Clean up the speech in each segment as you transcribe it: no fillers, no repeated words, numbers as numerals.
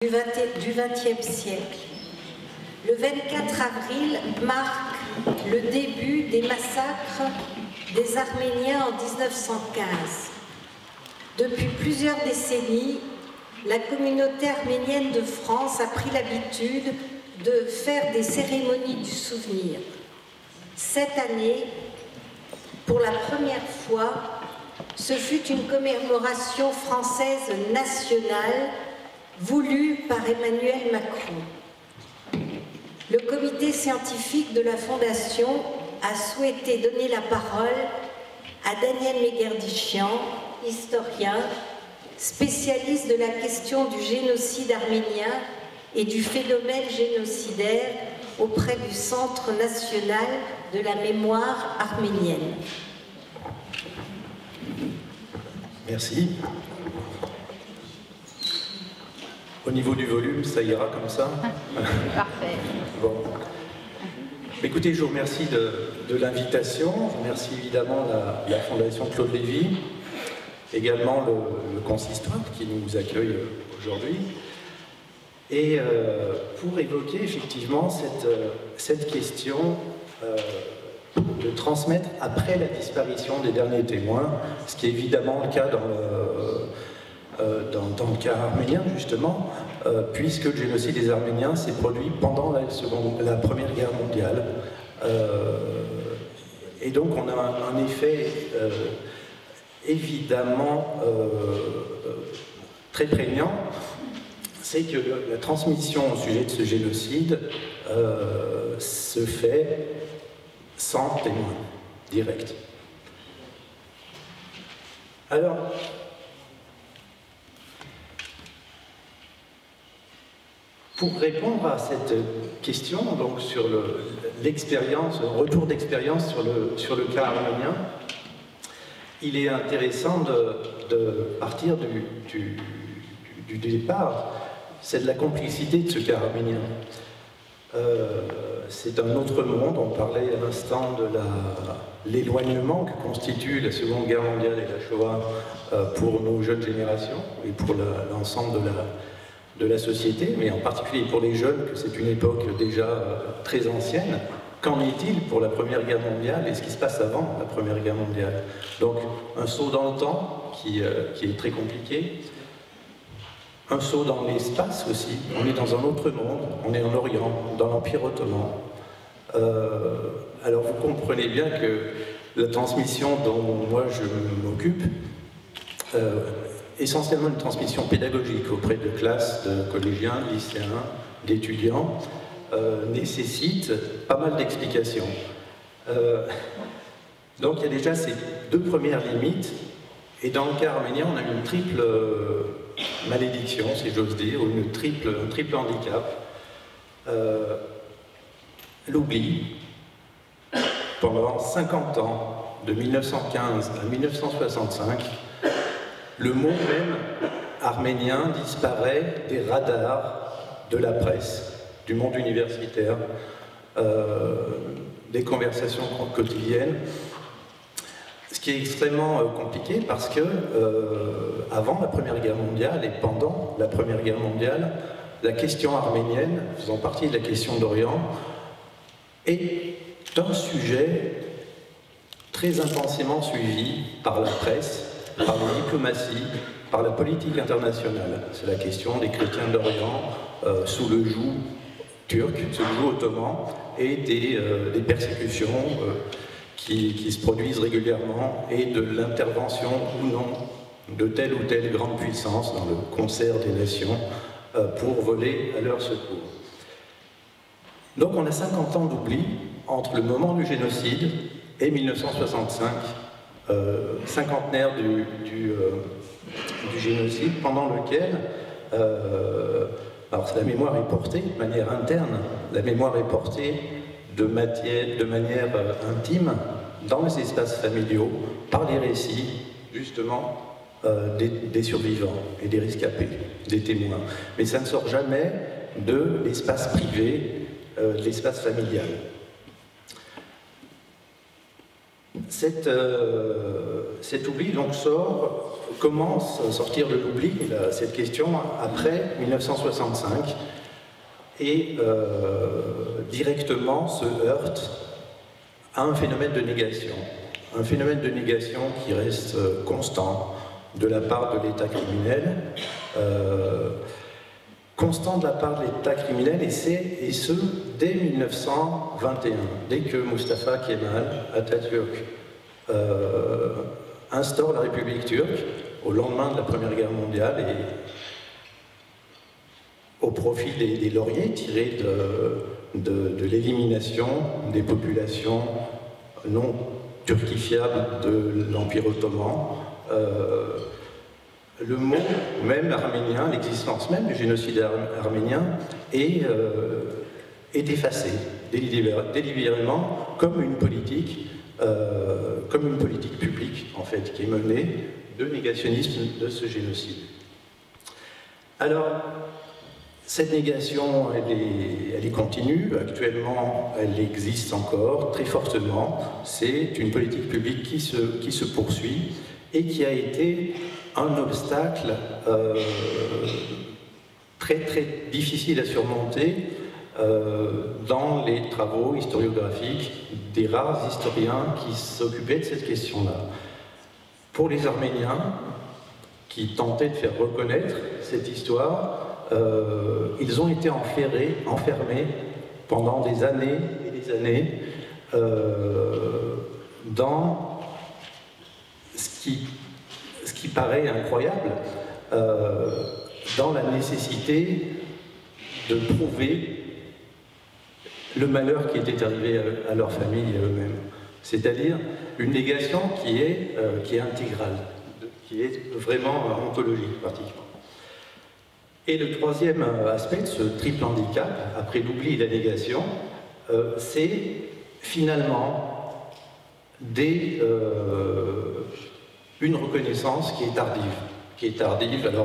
du XXe siècle. Le 24 avril marque le début des massacres des Arméniens en 1915. Depuis plusieurs décennies, la communauté arménienne de France a pris l'habitude de faire des cérémonies du souvenir. Cette année, pour la première fois, ce fut une commémoration française nationale voulue par Emmanuel Macron. Le comité scientifique de la Fondation a souhaité donner la parole à Daniel Meguerdishian, historien, spécialiste de la question du génocide arménien et du phénomène génocidaire auprès du Centre national de la mémoire arménienne. Merci. Au niveau du volume, ça ira comme ça? Parfait. Bon. Écoutez, je vous remercie de l'invitation. Je remercie évidemment la Fondation Claude Lévy, également le consistoire qui nous accueille aujourd'hui. Et pour évoquer effectivement cette question de transmettre après la disparition des derniers témoins, ce qui est évidemment le cas dans le cas arménien justement, puisque le génocide des Arméniens s'est produit pendant la Première Guerre mondiale. Et donc on a un effet évidemment très prégnant, c'est que la transmission au sujet de ce génocide se fait sans témoin direct. Alors, pour répondre à cette question, donc sur l'expérience, le retour d'expérience sur le cas arménien, il est intéressant de partir du départ, c'est de la complexité de ce cas arménien. C'est un autre monde, on parlait à l'instant de l'éloignement que constitue la Seconde Guerre mondiale et la Shoah pour nos jeunes générations et pour l'ensemble de la société, mais en particulier pour les jeunes, que c'est une époque déjà très ancienne. Qu'en est-il pour la Première Guerre mondiale et ce qui se passe avant la Première Guerre mondiale? Donc un saut dans le temps qui est très compliqué, un saut dans l'espace aussi. On est dans un autre monde, on est en Orient, dans l'Empire ottoman. Alors vous comprenez bien que la transmission dont moi je m'occupe, essentiellement une transmission pédagogique auprès de classes de collégiens, de lycéens, d'étudiants, nécessite pas mal d'explications. Donc il y a déjà ces deux premières limites, et dans le cas arménien, on a une triple malédiction, si j'ose dire, ou un triple handicap. L'oubli. Pendant 50 ans, de 1915 à 1965, le mot même arménien disparaît des radars de la presse, du monde universitaire, des conversations quotidiennes. Ce qui est extrêmement compliqué parce que avant la Première Guerre mondiale et pendant la Première Guerre mondiale, la question arménienne, faisant partie de la question d'Orient, est un sujet très intensément suivi par la presse, par la diplomatie, par la politique internationale. C'est la question des chrétiens d'Orient sous le joug turc, sous le joug ottoman, et des persécutions qui se produisent régulièrement, et de l'intervention ou non de telle ou telle grande puissance dans le concert des nations pour voler à leur secours. Donc on a 50 ans d'oubli entre le moment du génocide et 1965, cinquantenaire du génocide, pendant lequel alors la mémoire est portée de manière interne, la mémoire est portée de manière intime dans les espaces familiaux par les récits justement des survivants et des rescapés, des témoins. Mais ça ne sort jamais de l'espace privé, de l'espace familial. Cet oubli donc sort commence à sortir de l'oubli, cette question, après 1965, et directement se heurte à un phénomène de négation. Un phénomène de négation qui reste constant de la part de l'État criminel, constant de la part de l'État criminel, et ce, dès 1921, dès que Mustafa Kemal Atatürk instaure la République turque, au lendemain de la Première Guerre mondiale, et au profit des lauriers tirés de l'élimination des populations non turquifiables de l'Empire ottoman, le mot même arménien, l'existence même du génocide arménien est effacé délibérément comme une politique publique en fait qui est menée de négationnisme de ce génocide. Alors cette négation, elle est continue. Actuellement, elle existe encore très fortement. C'est une politique publique qui se poursuit et qui a été un obstacle très très difficile à surmonter dans les travaux historiographiques des rares historiens qui s'occupaient de cette question-là. Pour les Arméniens, qui tentaient de faire reconnaître cette histoire, ils ont été enfermés pendant des années et des années dans ce qui paraît incroyable, dans la nécessité de prouver le malheur qui était arrivé à leur famille et à eux-mêmes. C'est-à-dire une négation qui est intégrale, qui est vraiment ontologique pratiquement. Et le troisième aspect de ce triple handicap, après l'oubli et la négation, c'est finalement une reconnaissance qui est tardive. Alors,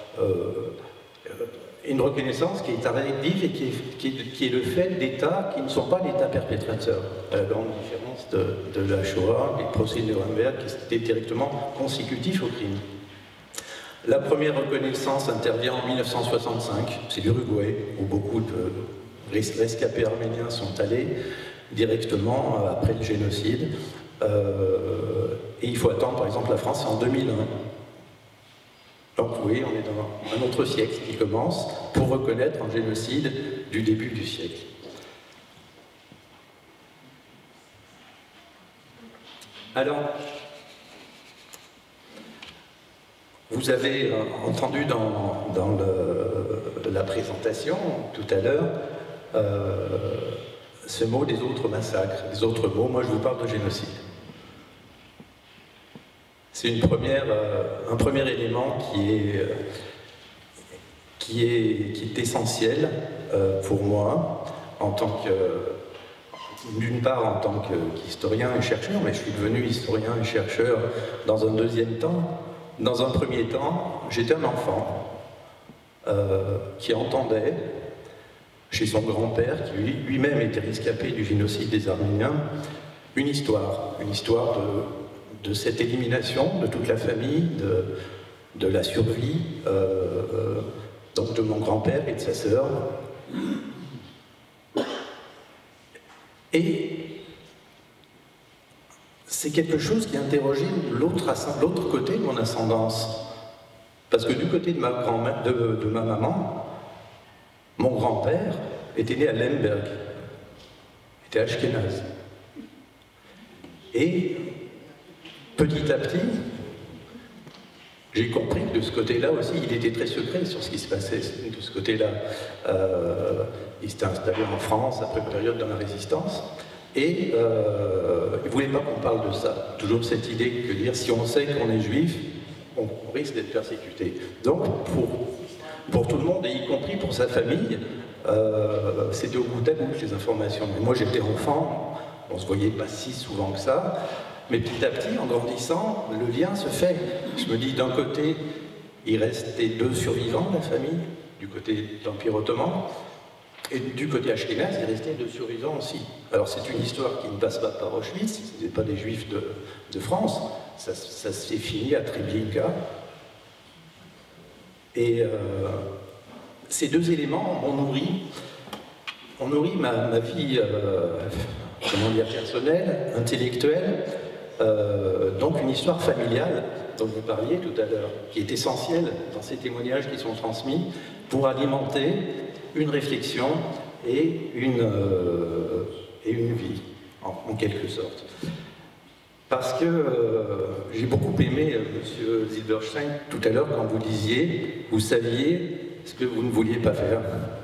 une reconnaissance qui est tardive et qui est le fait d'États qui ne sont pas l'État perpétrateur, à la grande différence de la Shoah, des procès de Nuremberg, qui étaient directement consécutifs au crime. La première reconnaissance intervient en 1965, c'est l'Uruguay, où beaucoup de rescapés arméniens sont allés directement après le génocide. Et il faut attendre, par exemple, la France, c'est en 2001. Donc oui, on est dans un autre siècle qui commence pour reconnaître un génocide du début du siècle. Alors, vous avez entendu dans la présentation tout à l'heure ce mot des autres massacres, des autres mots. Moi, je vous parle de génocide. C'est un premier élément qui est essentiel pour moi, d'une part en tant qu'historien et chercheur, mais je suis devenu historien et chercheur dans un deuxième temps. Dans un premier temps, j'étais un enfant qui entendait chez son grand-père, qui lui-même était rescapé du génocide des Arméniens, une histoire de cette élimination de toute la famille, de la survie, donc de mon grand-père et de sa sœur. Et c'est quelque chose qui interrogeait l'autre côté de mon ascendance. Parce que du côté de ma maman, mon grand-père était né à Lemberg, était ashkénaze. Et petit à petit, j'ai compris que de ce côté-là aussi, il était très secret sur ce qui se passait de ce côté-là. Il s'était installé en France après une période dans la Résistance. Et il ne voulait pas qu'on parle de ça. Toujours cette idée que dire si on sait qu'on est juif, on risque d'être persécuté. Donc pour tout le monde, et y compris pour sa famille, c'était au goutte à goutte les informations. Mais moi j'étais enfant, on ne se voyait pas si souvent que ça. Mais petit à petit, en grandissant, le lien se fait. Je me dis, d'un côté, il restait 2 survivants de la famille, du côté de l'Empire ottoman, et du côté ashkénaze, il restait 2 survivants aussi. Alors c'est une histoire qui ne passe pas par Auschwitz, ce n'est pas des juifs de France, ça s'est fini à Treblinka, Et ces deux éléments ont nourri ma vie comment dire, personnelle, intellectuelle, donc une histoire familiale dont vous parliez tout à l'heure, qui est essentielle dans ces témoignages qui sont transmis pour alimenter une réflexion et une vie, en quelque sorte. Parce que j'ai beaucoup aimé, M. Zilberstein, tout à l'heure, quand vous disiez, vous saviez ce que vous ne vouliez pas faire.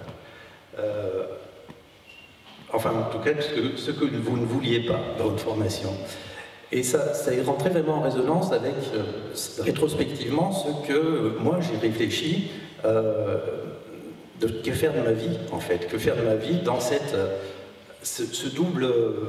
Enfin, en tout cas, ce que vous ne vouliez pas dans votre formation. Et ça est rentré vraiment en résonance avec, rétrospectivement, ce que moi j'ai réfléchi de que faire de ma vie, en fait. Que faire de ma vie dans ce double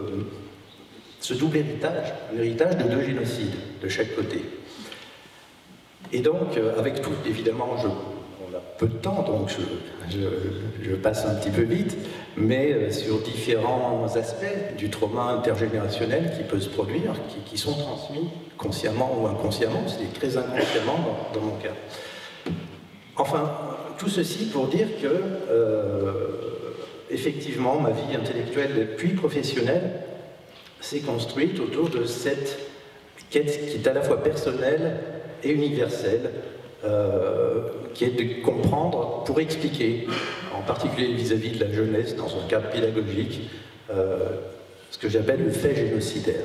héritage, un héritage de deux génocides, de chaque côté. Et donc, avec tout, évidemment, on a peu de temps, donc je passe un petit peu vite, mais sur différents aspects du trauma intergénérationnel qui peut se produire, qui sont transmis consciemment ou inconsciemment, c'est très inconsciemment dans mon cas. Enfin, tout ceci pour dire que, effectivement, ma vie intellectuelle puis professionnelle s'est construite autour de cette quête qui est à la fois personnelle et universelle, qui est de comprendre pour expliquer, en particulier vis-à-vis de la jeunesse, dans un cadre pédagogique, ce que j'appelle le fait génocidaire.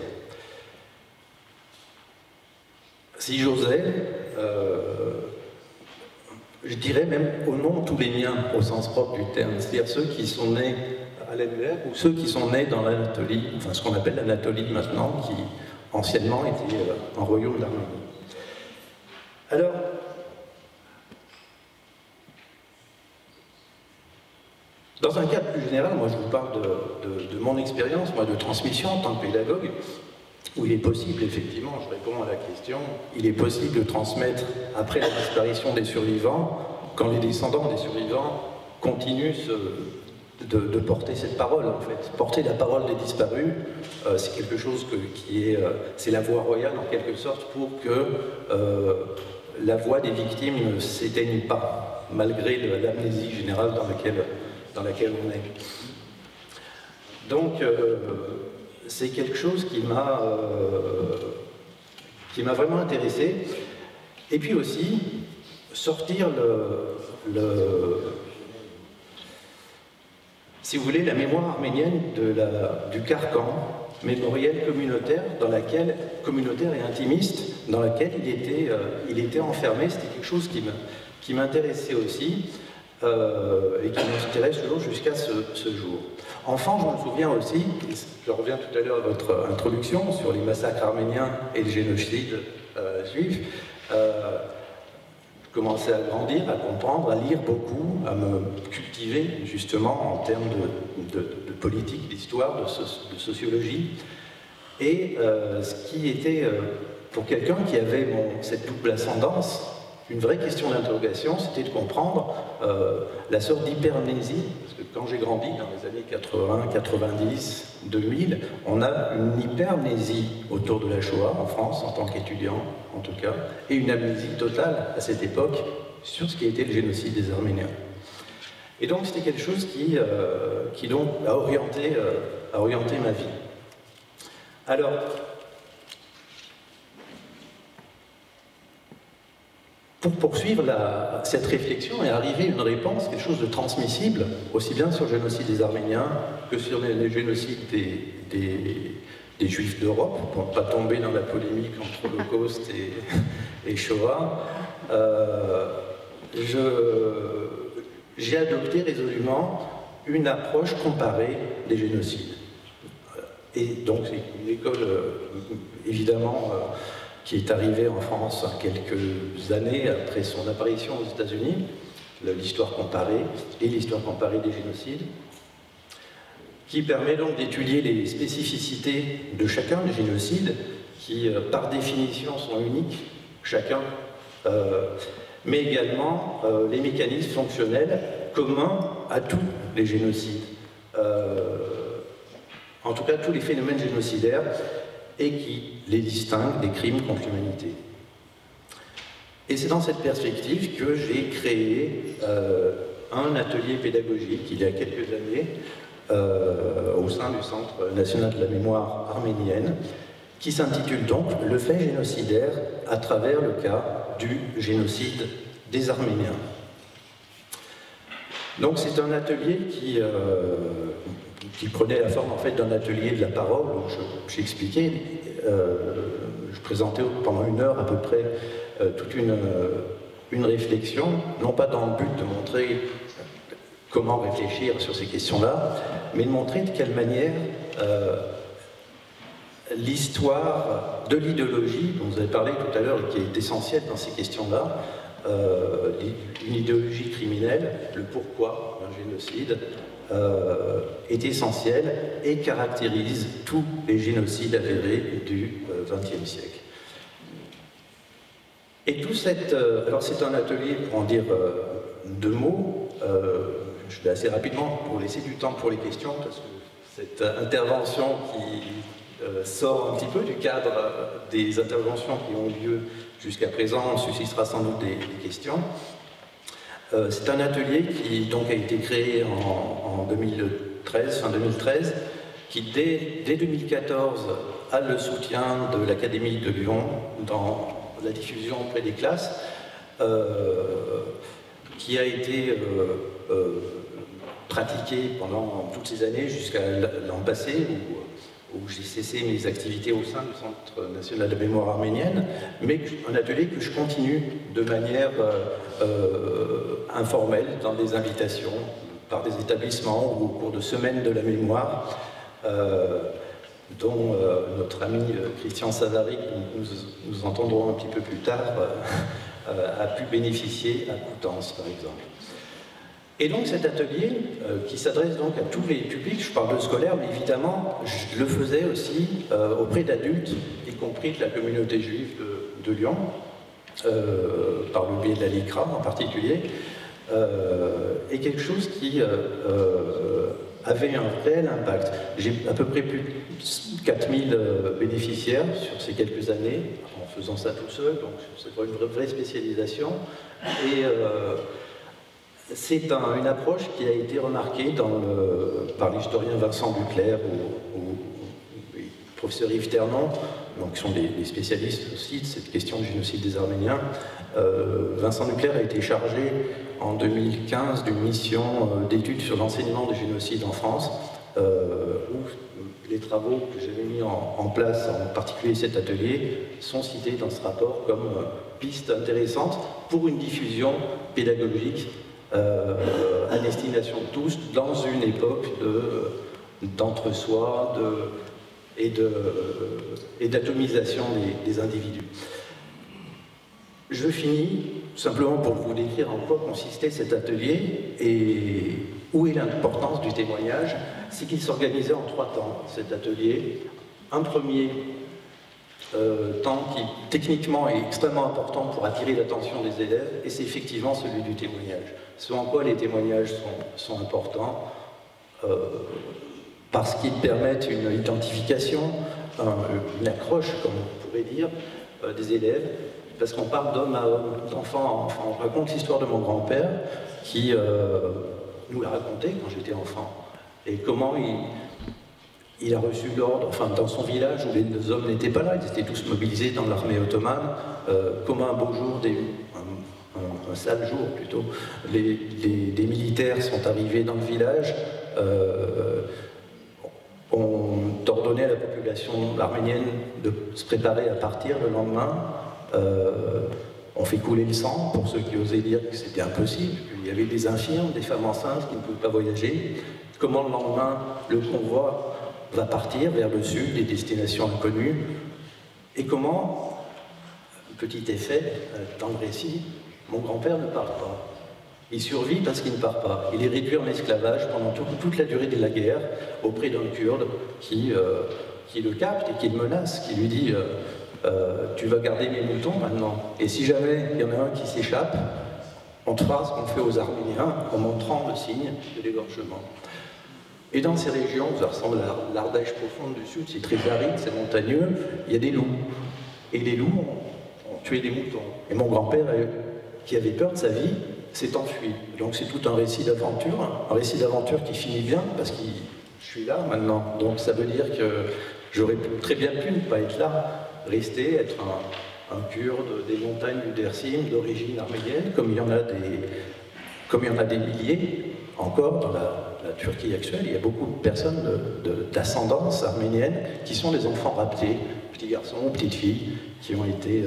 Si j'osais, je dirais même au nom de tous les miens, au sens propre du terme, c'est-à-dire ceux qui sont nés à l'ANUR ou ceux qui sont nés dans l'Anatolie, enfin ce qu'on appelle l'Anatolie maintenant, qui anciennement était un royaume d'Arménie. Alors, dans un cadre plus général, moi je vous parle de mon expérience, moi de transmission en tant que pédagogue, où il est possible, effectivement, je réponds à la question, il est possible de transmettre après la disparition des survivants, quand les descendants des survivants continuent de porter cette parole, en fait. Porter la parole des disparus, c'est quelque chose c'est la voie royale, en quelque sorte, pour que la voix des victimes ne s'éteigne pas, malgré l'amnésie générale dans laquelle on est. Donc, c'est quelque chose qui m'a vraiment intéressé. Et puis aussi, sortir si vous voulez, la mémoire arménienne du carcan mémoriel communautaire et intimiste, dans laquelle il était enfermé. C'était quelque chose qui m'intéressait aussi et qui m'intéresse toujours jusqu'à ce jour. Enfant, je me souviens aussi, je reviens tout à l'heure à votre introduction sur les massacres arméniens et le génocide juif, je commençais à grandir, à comprendre, à lire beaucoup, à me cultiver justement en termes de politique, d'histoire, de sociologie. Et ce qui était, pour quelqu'un qui avait cette double ascendance, une vraie question d'interrogation, c'était de comprendre la sorte d'hypermnésie, parce que quand j'ai grandi dans les années 80, 90, 2000, on a une hypermnésie autour de la Shoah en France, en tant qu'étudiant en tout cas, et une amnésie totale à cette époque sur ce qui était le génocide des Arméniens. Et donc c'était quelque chose qui donc a orienté ma vie. Alors, pour poursuivre cette réflexion et arriver à une réponse, quelque chose de transmissible, aussi bien sur le génocide des Arméniens que sur les génocides des Juifs d'Europe, pour ne pas tomber dans la polémique entre Holocauste et Shoah, j'ai adopté résolument une approche comparée des génocides. Et donc c'est une école, évidemment, qui est arrivée en France quelques années après son apparition aux États-Unis, l'histoire comparée et l'histoire comparée des génocides, qui permet donc d'étudier les spécificités de chacun des génocides, qui par définition sont uniques, chacun, mais également les mécanismes fonctionnels communs à tous les génocides, en tout cas tous les phénomènes génocidaires, et qui les distinguent des crimes contre l'humanité. Et c'est dans cette perspective que j'ai créé un atelier pédagogique il y a quelques années au sein du Centre national de la mémoire arménienne, qui s'intitule donc « Le fait génocidaire à travers le cas du génocide des Arméniens ». Donc c'est un atelier qui prenait la forme en fait d'un atelier de la parole où j'expliquais, je présentais pendant 1 heure à peu près toute une réflexion, non pas dans le but de montrer comment réfléchir sur ces questions-là, mais de montrer de quelle manière l'histoire de l'idéologie, dont vous avez parlé tout à l'heure et qui est essentielle dans ces questions-là, une idéologie criminelle, le pourquoi d'un génocide, est essentielle et caractérise tous les génocides avérés du XXe siècle. Et tout cette... alors c'est un atelier, pour en dire 2 mots, je vais assez rapidement pour laisser du temps pour les questions, parce que cette intervention qui sort un petit peu du cadre des interventions qui ont eu lieu jusqu'à présent suscitera sans doute des questions. C'est un atelier qui donc a été créé en 2013, fin 2013, qui dès 2014 a le soutien de l'Académie de Lyon dans la diffusion auprès des classes, qui a été pratiqué pendant toutes ces années jusqu'à l'an passé, où j'ai cessé mes activités au sein du Centre national de la mémoire arménienne, mais un atelier que je continue de manière informelle, dans des invitations, par des établissements ou au cours de semaines de la mémoire, dont notre ami Christian Savary, que nous entendrons un petit peu plus tard, a pu bénéficier à Coutances, par exemple. Et donc cet atelier, qui s'adresse donc à tous les publics, je parle de scolaires, mais évidemment, je le faisais aussi auprès d'adultes, y compris de la communauté juive de Lyon, par le biais de la LICRA en particulier, est quelque chose qui avait un réel impact. J'ai à peu près plus de 4000 bénéficiaires sur ces quelques années, en faisant ça tout seul, donc c'est pas une vraie spécialisation. Et c'est une approche qui a été remarquée par l'historien Vincent Duclerc ou le professeur Yves Ternon, donc qui sont des spécialistes aussi de cette question du génocide des Arméniens. Vincent Duclerc a été chargé en 2015 d'une mission d'études sur l'enseignement du génocide en France, où les travaux que j'avais mis en place, en particulier cet atelier, sont cités dans ce rapport comme piste intéressante pour une diffusion pédagogique à destination de tous dans une époque d'entre-soi et d'atomisation des individus. Je finis simplement pour vous décrire en quoi consistait cet atelier et où est l'importance du témoignage. C'est qu'il s'organisait en 3 temps, cet atelier. Un premier temps qui techniquement est extrêmement important pour attirer l'attention des élèves, et c'est effectivement celui du témoignage. Ce en quoi les témoignages sont importants, parce qu'ils permettent une identification, une accroche, comme on pourrait dire, des élèves, parce qu'on parle d'homme à homme, d'enfant à enfant. On raconte l'histoire de mon grand-père qui nous l'a raconté quand j'étais enfant, et comment il a reçu l'ordre, enfin dans son village où les hommes n'étaient pas là, ils étaient tous mobilisés dans l'armée ottomane, comment un beau jour, un sale jour plutôt, des militaires sont arrivés dans le village, ont ordonné à la population arménienne de se préparer à partir le lendemain. On fait couler le sang pour ceux qui osaient dire que c'était impossible, qu'il y avait des infirmes, des femmes enceintes qui ne pouvaient pas voyager. Comment le lendemain, le convoi va partir vers le sud, des destinations inconnues. Et comment, petit effet dans le récit, mon grand-père ne part pas. Il survit parce qu'il ne part pas. Il est réduit en esclavage pendant toute la durée de la guerre auprès d'un Kurde qui le capte et qui le menace, qui lui dit tu vas garder mes moutons maintenant. Et si jamais il y en a un qui s'échappe, on te fera ce qu'on fait aux Arméniens en montrant le signe de l'égorgement. Et dans ces régions, ça ressemble à l'Ardèche profonde du sud, c'est très aride, c'est montagneux, il y a des loups. Et les loups ont tuer des moutons. Et mon grand-père, qui avait peur de sa vie, s'est enfui. Donc c'est tout un récit d'aventure qui finit bien, parce que je suis là maintenant. Donc ça veut dire que j'aurais très bien pu ne pas être là, rester, être un Kurde des montagnes du Dersim, d'origine arménienne, comme il y en a des milliers encore dans la Turquie actuelle. Il y a beaucoup de personnes d'ascendance arménienne qui sont des enfants raptés, petits garçons ou petites filles, qui ont été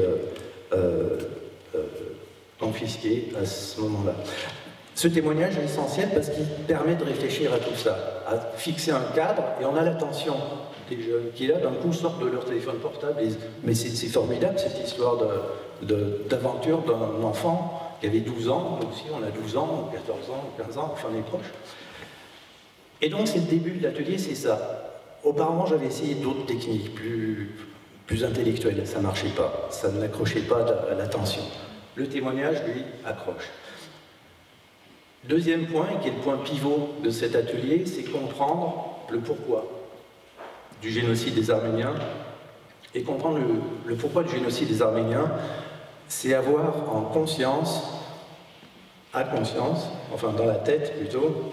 confisqués à ce moment-là. Ce témoignage est essentiel parce qu'il permet de réfléchir à tout ça, à fixer un cadre, et on a l'attention des jeunes qui, là, d'un coup, sortent de leur téléphone portable. Mais c'est formidable, cette histoire d'aventure d'un enfant qui avait 12 ans, nous aussi on a 12 ans, ou 14 ans, ou 15 ans, enfin on est proches. Et donc c'est le début de l'atelier, c'est ça. Auparavant, j'avais essayé d'autres techniques plus intellectuelles, ça ne marchait pas, ça n'accrochait pas à l'attention. Le témoignage, lui, accroche. Deuxième point, qui est le point pivot de cet atelier, c'est comprendre le pourquoi du génocide des Arméniens. Et comprendre le pourquoi du génocide des Arméniens, c'est avoir en conscience, enfin dans la tête plutôt,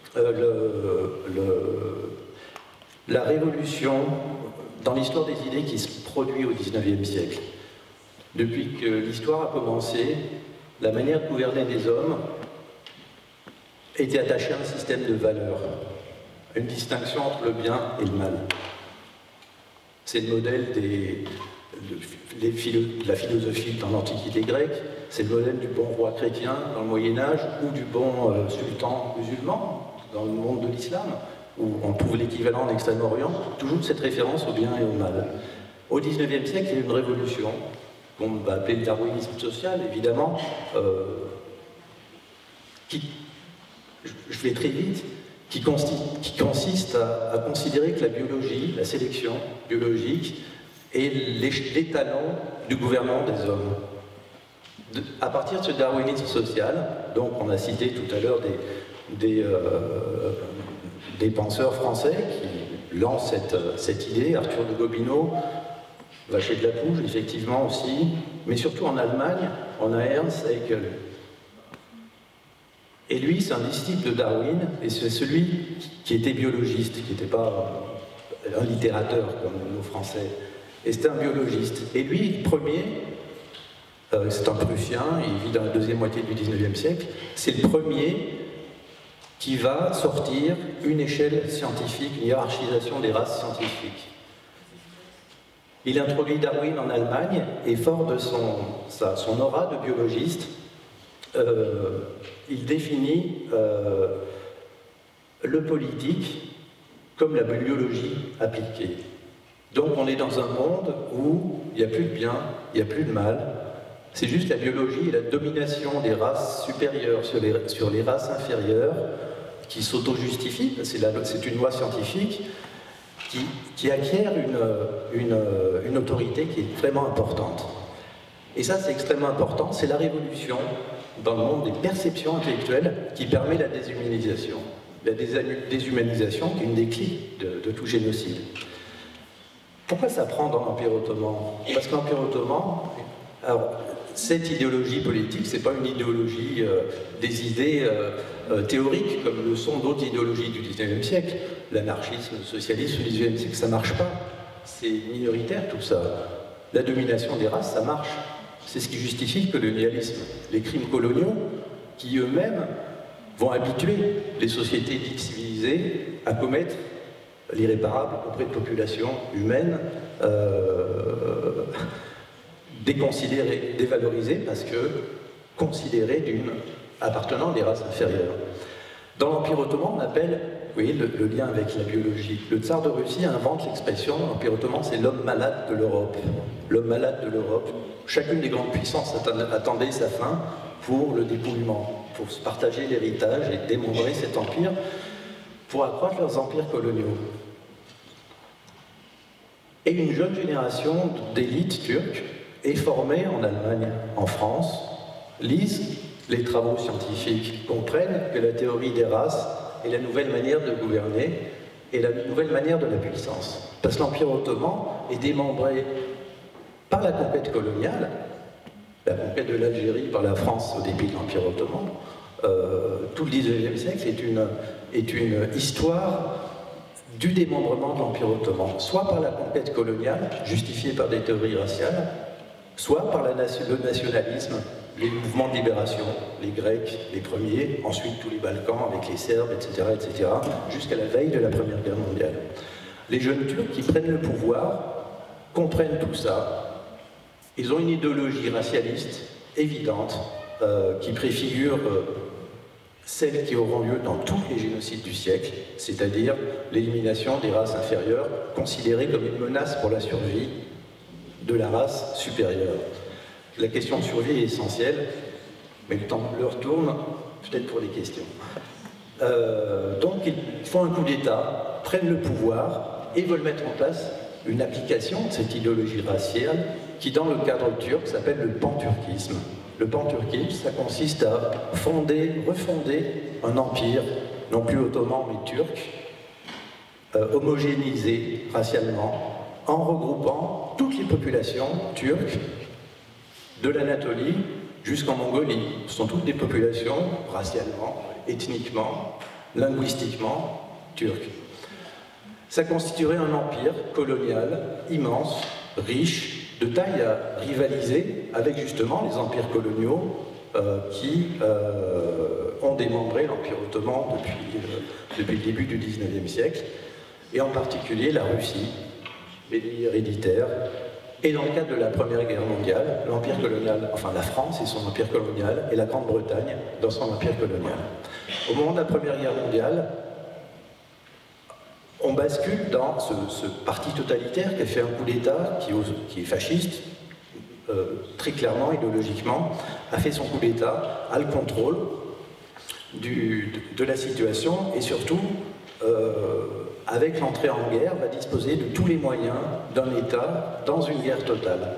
la révolution dans l'histoire des idées qui se produit au XIXe siècle. Depuis que l'histoire a commencé, la manière de gouverner des hommes était attachée à un système de valeurs, une distinction entre le bien et le mal. C'est le modèle de la philosophie dans l'Antiquité grecque, c'est le modèle du bon roi chrétien dans le Moyen-Âge ou du bon sultan musulman dans le monde de l'islam, où on trouve l'équivalent de l'Extrême-Orient, toujours cette référence au bien et au mal. Au XIXe siècle, il y a eu une révolution, qu'on va appeler le darwinisme social, évidemment, je vais très vite, qui consiste à considérer que la biologie, la sélection biologique, est l'étalon du gouvernement des hommes. À partir de ce darwinisme social, donc on a cité tout à l'heure des penseurs français qui lancent cette idée, Arthur de Gobineau, Vacher de la Pouge, effectivement aussi, mais surtout en Allemagne, on a Ernst Haeckel. Et lui, c'est un disciple de Darwin, et c'est celui qui était biologiste, qui n'était pas un littérateur comme nos Français, et c'était un biologiste. Et lui, premier, c'est un Prussien, il vit dans la deuxième moitié du XIXe siècle, c'est le premier qui va sortir une échelle scientifique, une hiérarchisation des races scientifiques. Il introduit Darwin en Allemagne, et fort de son aura de biologiste, il définit le politique comme la biologie appliquée. Donc on est dans un monde où il n'y a plus de bien, il n'y a plus de mal, c'est juste la biologie et la domination des races supérieures sur les races inférieures qui s'auto-justifient, c'est une loi scientifique qui acquiert une autorité qui est vraiment importante. Et ça, c'est extrêmement important, c'est la révolution dans le monde des perceptions intellectuelles qui permet la déshumanisation. La déshumanisation qui est une des clés de tout génocide. Pourquoi ça prend dans l'Empire ottoman? Parce que l'Empire ottoman, alors, cette idéologie politique, c'est pas une idéologie des idées théoriques comme le sont d'autres idéologies du XIXe siècle. L'anarchisme, le socialisme du XIXe siècle, ça marche pas. C'est minoritaire tout ça. La domination des races, ça marche. C'est ce qui justifie le colonialisme. Les crimes coloniaux qui eux-mêmes vont habituer les sociétés dites civilisées à commettre l'irréparable auprès de populations humaines déconsidérées, dévalorisées parce que considérées appartenant à des races inférieures. Dans l'Empire ottoman, on appelle, vous voyez le lien avec la biologie. Le tsar de Russie invente l'expression, l'Empire ottoman, c'est l'homme malade de l'Europe. L'homme malade de l'Europe. Chacune des grandes puissances attendait sa fin pour le dépouillement, pour se partager l'héritage et démembrer cet empire pour accroître leurs empires coloniaux. Et une jeune génération d'élites turques est formée en Allemagne, en France, lisent les travaux scientifiques, comprennent que la théorie des races est la nouvelle manière de gouverner et la nouvelle manière de la puissance. Parce que l'Empire ottoman est démembré par la conquête coloniale, la conquête de l'Algérie par la France au début de l'Empire ottoman. Tout le XIXe siècle est une histoire du démembrement de l'Empire ottoman, soit par la conquête coloniale, justifiée par des théories raciales, soit par le nationalisme, les mouvements de libération, les Grecs, les premiers, ensuite tous les Balkans avec les Serbes, etc., etc., jusqu'à la veille de la Première Guerre mondiale. Les jeunes Turcs qui prennent le pouvoir comprennent tout ça. Ils ont une idéologie racialiste évidente qui préfigure celles qui auront lieu dans tous les génocides du siècle, c'est-à-dire l'élimination des races inférieures, considérées comme une menace pour la survie de la race supérieure. La question de survie est essentielle, mais le temps leur tourne, peut-être pour les questions. Donc ils font un coup d'État, prennent le pouvoir et veulent mettre en place une application de cette idéologie raciale qui, dans le cadre turc, s'appelle le panturquisme. Le panturquisme, ça consiste à refonder un empire, non plus ottoman mais turc, homogénéisé racialement, en regroupant toutes les populations turques de l'Anatolie jusqu'en Mongolie. Ce sont toutes des populations racialement, ethniquement, linguistiquement turques. Ça constituerait un empire colonial immense, riche, de taille à rivaliser avec justement les empires coloniaux qui ont démembré l'Empire ottoman depuis le début du XIXe siècle, et en particulier la Russie, pays héréditaire, et dans le cadre de la Première Guerre mondiale, l'empire colonial, enfin la France et son empire colonial, et la Grande-Bretagne dans son empire colonial. Au moment de la Première Guerre mondiale, on bascule dans ce parti totalitaire qui a fait un coup d'État, qui est fasciste, très clairement, idéologiquement, a fait son coup d'État, a le contrôle de la situation, et surtout, avec l'entrée en guerre, va disposer de tous les moyens d'un État dans une guerre totale.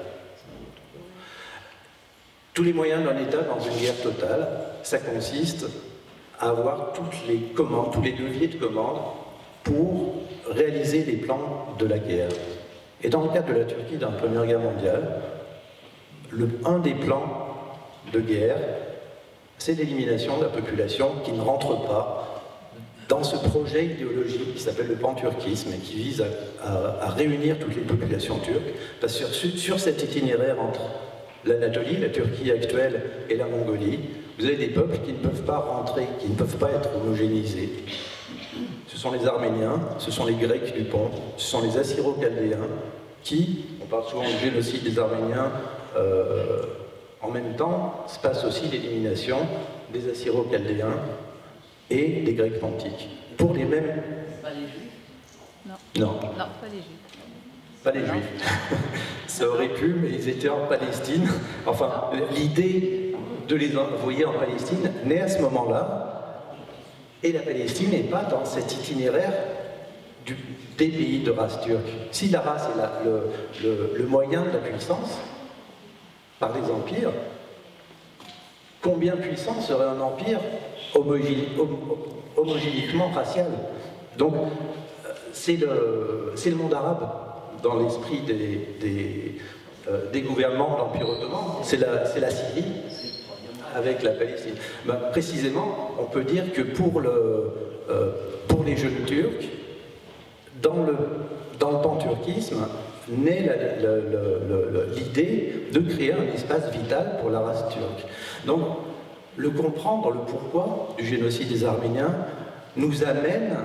Tous les moyens d'un État dans une guerre totale, ça consiste à avoir toutes les commandes, tous les leviers de commande pour réaliser les plans de la guerre. Et dans le cadre de la Turquie dans la Première Guerre mondiale, un des plans de guerre, c'est l'élimination de la population qui ne rentre pas dans ce projet idéologique qui s'appelle le panturquisme et qui vise à réunir toutes les populations turques. Parce que sur cet itinéraire entre l'Anatolie, la Turquie actuelle et la Mongolie, vous avez des peuples qui ne peuvent pas rentrer, qui ne peuvent pas être homogénéisés. Ce sont les Arméniens, ce sont les Grecs du Pont, ce sont les Assyro-Chaldéens qui, on parle souvent du génocide des Arméniens, en même temps se passe aussi l'élimination des Assyro-Chaldéens et des Grecs pontiques. Pour les mêmes... Pas les Juifs? Non. Non. Non, pas les Juifs. Pas les Juifs. Ça aurait pu, mais ils étaient en Palestine. Enfin, l'idée de les envoyer en Palestine naît à ce moment-là. Et la Palestine n'est pas dans cet itinéraire des pays de race turque. Si la race est le moyen de la puissance, par les empires, combien puissant serait un empire homogénéiquement racial? Donc, c'est le monde arabe dans l'esprit des gouvernements de l'Empire ottoman. C'est la Syrie avec la Palestine. Ben, précisément, on peut dire que pour les jeunes Turcs, dans le panturquisme, naît l'idée de créer un espace vital pour la race turque. Donc, le comprendre, le pourquoi du génocide des Arméniens, nous amène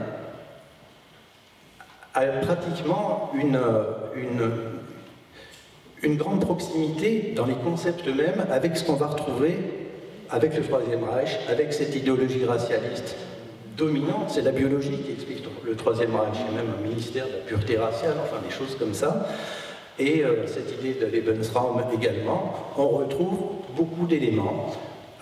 à pratiquement une grande proximité dans les concepts eux-mêmes avec ce qu'on va retrouver avec le Troisième Reich, avec cette idéologie racialiste dominante. C'est la biologie qui explique le Troisième Reich, il y a même un ministère de la pureté raciale, enfin des choses comme ça. Et cette idée de Lebensraum également, on retrouve beaucoup d'éléments.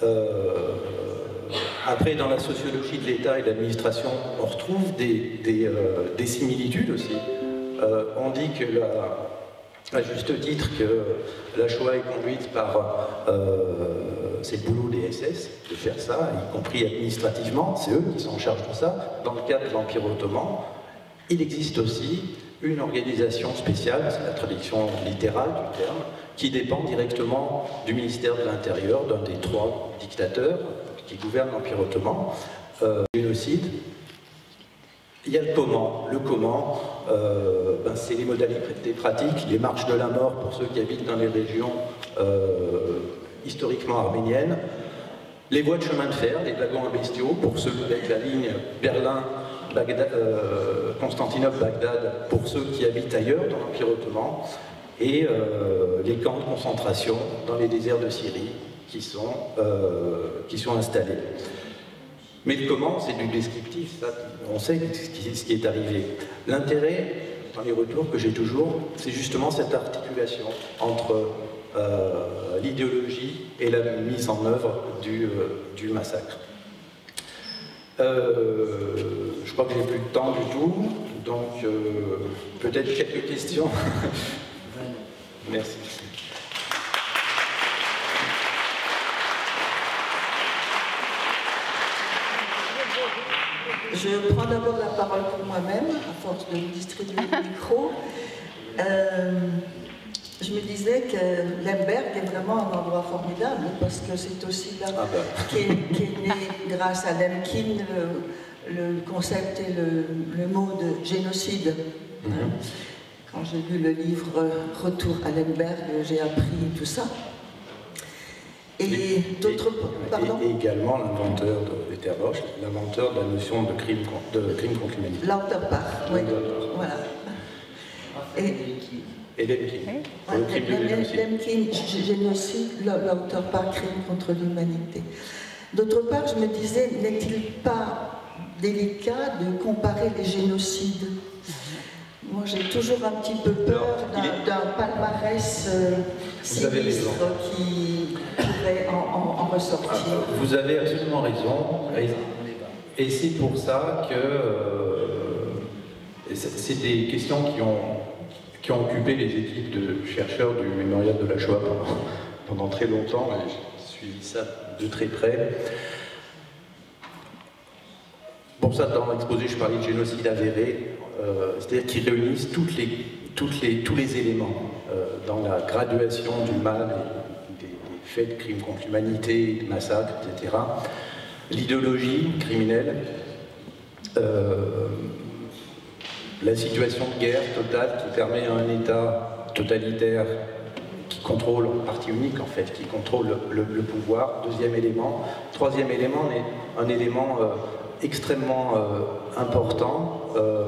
Après, dans la sociologie de l'État et de l'administration, on retrouve des similitudes aussi. On dit que, à juste titre, que la Shoah est conduite par... c'est le boulot des SS de faire ça, y compris administrativement, c'est eux qui sont en charge de ça. Dans le cadre de l'Empire ottoman, il existe aussi une organisation spéciale, c'est la traduction littérale du terme, qui dépend directement du ministère de l'Intérieur, d'un des 3 dictateurs qui gouvernent l'Empire ottoman. Génocide. Il y a le comment. Le comment, c'est les modalités pratiques, les marches de la mort pour ceux qui habitent dans les régions historiquement arméniennes, les voies de chemin de fer, les wagons à bestiaux pour ceux avec la ligne Constantinople-Bagdad pour ceux qui habitent ailleurs dans l'Empire ottoman, et les camps de concentration dans les déserts de Syrie qui sont installés. Mais le comment, c'est du descriptif, ça, on sait ce qui est arrivé. L'intérêt, dans les retours que j'ai toujours, c'est justement cette articulation entre l'idéologie et la mise en œuvre du massacre. Je crois que j'ai plus de temps du tout, donc peut-être quelques questions. Merci. Je prends d'abord la parole pour moi-même, à force de vous distribuer le micro. Je me disais que Lemberg est vraiment un endroit formidable, parce que c'est aussi là qu'est né, grâce à Lemkin, le concept et le mot de génocide. Quand j'ai lu le livre Retour à Lemberg, j'ai appris tout ça. Et d'autres... Pardon ? Et également l'inventeur de Etterbosch, l'inventeur de la notion de crime contre l'humanité. Lauterpacht, oui, voilà. Et Lemkin, le crime de génocide. Lemkin, génocide, Lauterpacht, crime contre l'humanité. D'autre part, je me disais, n'est-il pas délicat de comparer les génocides ? Moi, j'ai toujours un petit peu peur d'un palmarès sinistre qui pourrait en ressortir. Vous avez absolument raison. Et c'est pour ça que c'est des questions qui ont occupé les équipes de chercheurs du mémorial de la Shoah pendant très longtemps, et j'ai suivi ça de très près. Pour ça, dans l'exposé, je parlais de génocide avéré, c'est-à-dire qu'ils réunissent tous les éléments dans la graduation du mal, des faits de crimes contre l'humanité, de massacres, etc. L'idéologie criminelle, la situation de guerre totale qui permet à un État totalitaire qui contrôle, en partie unique en fait, qui contrôle le pouvoir, deuxième élément. Troisième élément, un élément extrêmement important,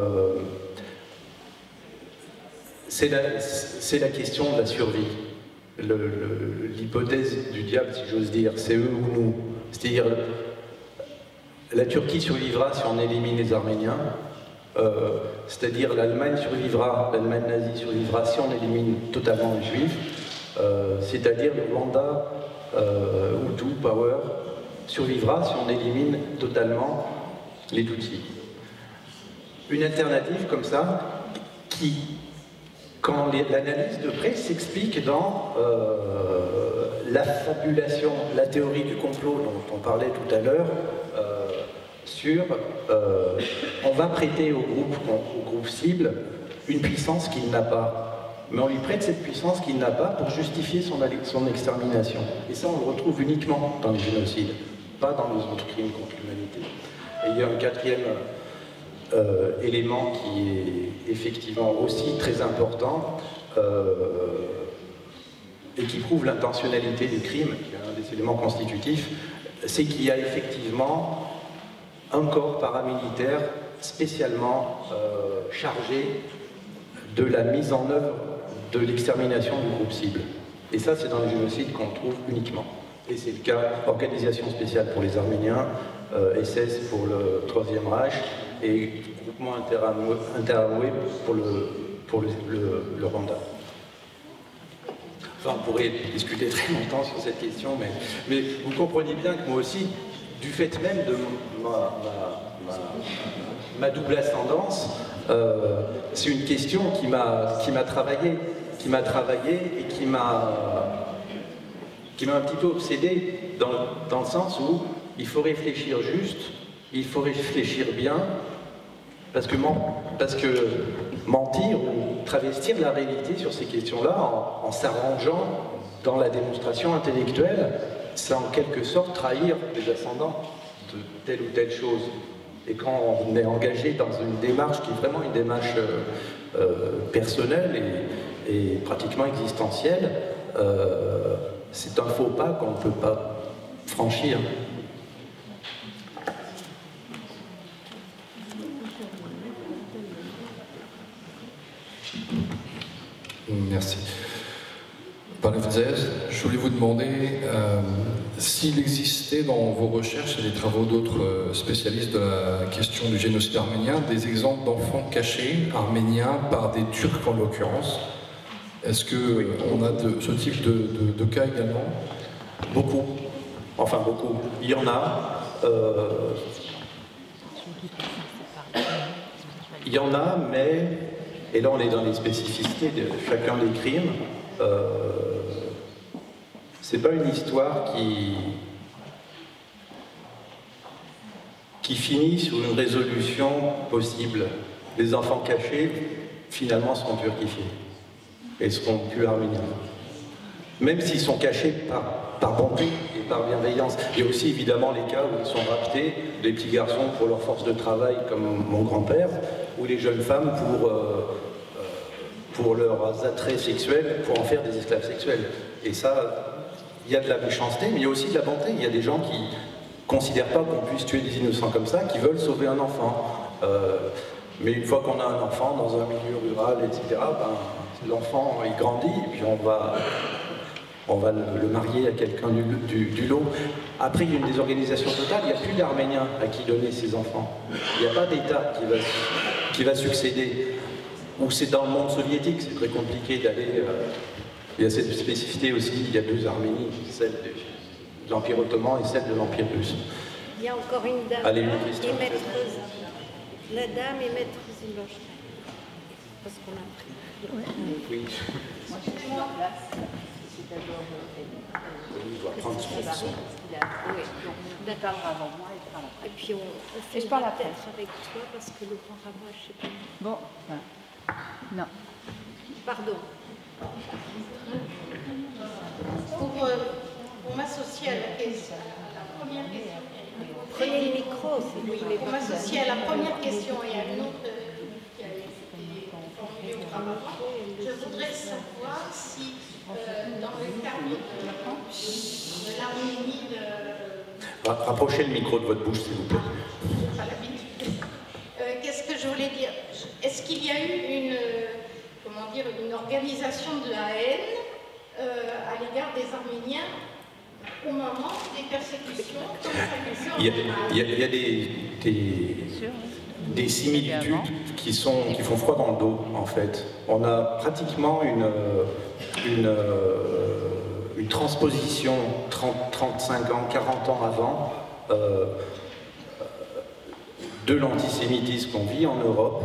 c'est la question de la survie. L'hypothèse du diable, si j'ose dire, c'est eux ou nous. C'est-à-dire, la Turquie survivra si on élimine les Arméniens, c'est-à-dire l'Allemagne survivra, l'Allemagne nazie survivra si on élimine totalement les Juifs, c'est-à-dire le Rwanda, Hutu, Power, survivra si on élimine totalement les Tutsis. Une alternative comme ça, qui, quand l'analyse de près s'explique dans la fabulation, la théorie du complot dont on parlait tout à l'heure, sur on va prêter au groupe cible une puissance qu'il n'a pas, mais on lui prête cette puissance qu'il n'a pas pour justifier son extermination. Et ça, on le retrouve uniquement dans les génocides, pas dans les autres crimes contre l'humanité. Et il y a un quatrième élément qui est effectivement aussi très important et qui prouve l'intentionnalité du crime, qui est un des éléments constitutifs, c'est qu'il y a effectivement un corps paramilitaire spécialement chargé de la mise en œuvre de l'extermination du groupe cible. Et ça, c'est dans les génocides qu'on le trouve uniquement. Et c'est le cas, organisation spéciale pour les Arméniens, SS pour le Troisième Reich, et groupement interarmé pour le Rwanda. Enfin, on pourrait discuter très longtemps sur cette question, mais vous comprenez bien que moi aussi, du fait même de ma double ascendance, c'est une question qui m'a travaillé et qui m'a un petit peu obsédé dans le sens où il faut réfléchir juste, il faut réfléchir bien, parce que mentir ou travestir la réalité sur ces questions-là en s'arrangeant dans la démonstration intellectuelle, c'est en quelque sorte trahir les ascendants de telle ou telle chose. Et quand on est engagé dans une démarche qui est vraiment une démarche personnelle et pratiquement existentielle, c'est un faux pas qu'on ne peut pas franchir. Merci. Pane Vdzez, je voulais vous demander s'il existait dans vos recherches et les travaux d'autres spécialistes de la question du génocide arménien des exemples d'enfants cachés arméniens par des Turcs en l'occurrence. Est-ce qu'on a ce type de cas également? Beaucoup. Enfin beaucoup. Il y en a. Il y en a, mais... Et là, on est dans les spécificités de chacun des crimes. C'est pas une histoire qui finit sur une résolution possible. Les enfants cachés, finalement, seront turquifiés et seront plus arméniens. Même s'ils sont cachés par bonté et par bienveillance. Il y a aussi évidemment les cas où ils sont raptés, les petits garçons pour leur force de travail, comme mon grand-père, ou les jeunes femmes pour leurs attraits sexuels, pour en faire des esclaves sexuels. Et ça, il y a de la méchanceté, mais il y a aussi de la bonté. Il y a des gens qui ne considèrent pas qu'on puisse tuer des innocents comme ça, qui veulent sauver un enfant. Mais une fois qu'on a un enfant dans un milieu rural, etc., ben, l'enfant, il grandit, et puis on va le marier à quelqu'un du lot. Après, il y a une désorganisation totale, il n'y a plus d'Arméniens à qui donner ses enfants. Il n'y a pas d'État qui va succéder. Ou c'est dans le monde soviétique, c'est très compliqué d'aller... il y a cette spécificité aussi, il y a deux Arménies, celle de l'Empire ottoman et celle de l'Empire russe. Il y a encore une dame Allez, et maître... La dame et maître Zimlochka. Parce qu'on a pris. Oui. Moi, je suis en place. C'est d'abord... Il doit prendre son son. Oui, donc il parlera avant moi et parle après. Et puis on fait je parle après. peut-être avec toi parce que le grand rabbin, je ne sais pas. Bon, enfin, non. Pardon. Pour m'associer à la question, à la première question. Prenez le micro, c'est Oui, pour m'associer à la première question et à une autre qui a été formulée auparavant, je voudrais savoir si dans le cadre de l'Arménie Rapprochez le micro de votre bouche, s'il vous plaît. pas l'habitude. Qu'est-ce que je voulais dire? Est-ce qu'il y a eu une organisation de la haine à l'égard des Arméniens au moment des persécutions comme ça a eu Il y a des similitudes qui font froid dans le dos, en fait. On a pratiquement une transposition 30, 35 ans, 40 ans avant de l'antisémitisme qu'on vit en Europe,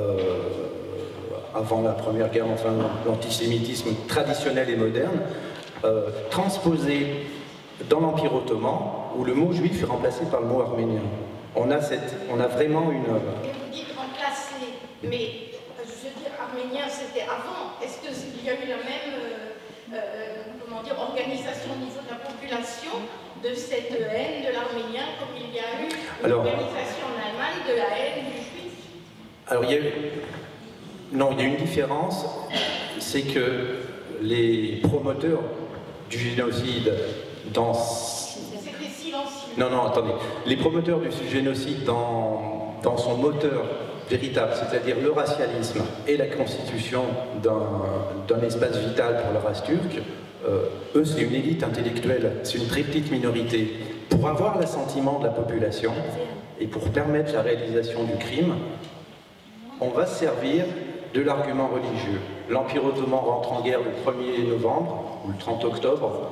avant la Première Guerre, enfin l'antisémitisme traditionnel et moderne, transposé dans l'Empire ottoman, où le mot juif est remplacé par le mot arménien. On a vraiment une... Et vous dites remplacer, mais je veux dire, arménien c'était avant. Est-ce qu'il y a eu la même organisation au niveau de la population de cette haine de l'arménien comme il y a eu une organisation en Allemagne de la haine du juif? Alors il y a une différence, c'est que les promoteurs du génocide dans... C'était silencieux. Non, attendez. Les promoteurs du génocide dans son moteur véritable, c'est-à-dire le racialisme et la constitution d'un espace vital pour la race turque, eux, c'est une élite intellectuelle, c'est une très petite minorité. Pour avoir l'assentiment de la population et pour permettre la réalisation du crime, on va se servir de l'argument religieux. L'Empire ottoman rentre en guerre le 1er novembre, ou le 30 octobre.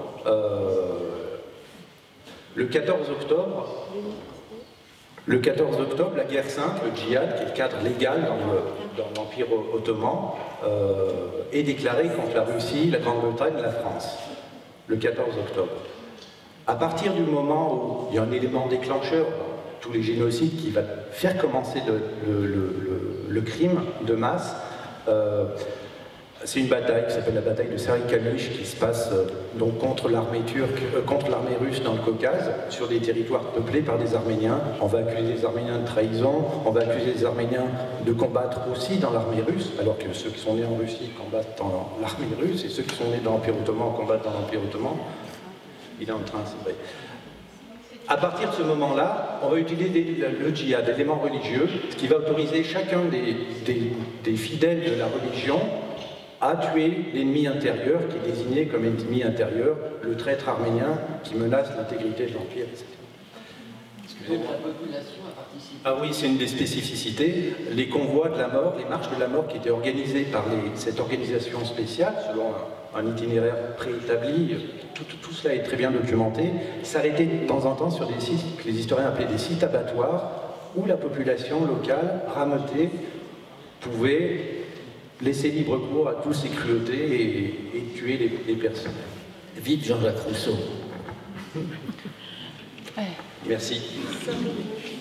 Le 14 octobre, la guerre sainte, le djihad, qui est le cadre légal dans l'Empire ottoman, est déclaré contre la Russie, la Grande-Bretagne, la France, le 14 octobre. À partir du moment où il y a un élément déclencheur dans tous les génocides qui va faire commencer le crime de masse, C'est une bataille qui s'appelle la bataille de Sarikamish qui se passe donc contre l'armée turque, contre l'armée russe dans le Caucase, sur des territoires peuplés par des Arméniens. On va accuser les Arméniens de trahison, on va accuser les Arméniens de combattre aussi dans l'armée russe, alors que ceux qui sont nés en Russie combattent dans l'armée russe et ceux qui sont nés dans l'Empire ottoman combattent dans l'Empire ottoman. Il est en train, c'est vrai. À partir de ce moment-là, on va utiliser le djihad, l'élément religieux, ce qui va autoriser chacun des fidèles de la religion à tuer l'ennemi intérieur, qui est désigné comme ennemi intérieur, le traître arménien qui menace l'intégrité de l'Empire, etc. Excusez-moi. La population a participé. Ah oui, c'est une des spécificités. Les convois de la mort, les marches de la mort qui étaient organisées par cette organisation spéciale, selon un itinéraire préétabli, tout cela est très bien documenté, s'arrêtaient de temps en temps sur des sites que les historiens appelaient des sites abattoirs, où la population locale, rameutée, pouvait laisser libre cours à toutes ces cruautés et tuer les personnes. Vive Jean-Jacques Rousseau. Merci.